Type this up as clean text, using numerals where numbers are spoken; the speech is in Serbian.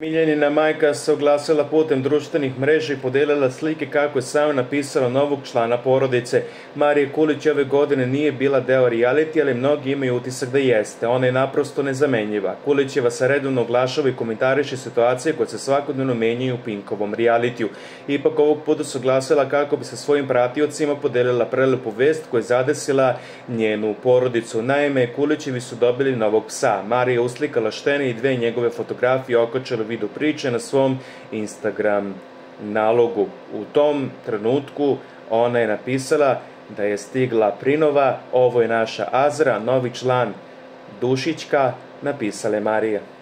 Miljenina majka se oglasila putem društvenih mreža i podelila slike kako je sama napisala novog člana porodice. Marija Kulić ove godine nije bila deo reality, ali mnogi imaju utisak da jeste. Ona je naprosto nezamenjiva. Kulićeva se redovno oglašava i komentariše situacije koje se svakodnevno menjaju u Pinkovom realitiju. Ipak ovog puta se oglasila kako bi sa svojim pratiocima podelila prelepu vest koja je zadesila njenu porodicu. Naime, Kulićevi su dobili novog psa. Marija je uslikala štene i dve njegove fotografije okačila video priče na svom Instagram nalogu. U tom trenutku ona je napisala da je stigla prinova, ovo je naša Azra, novi član Dušićka, napisala je Marija.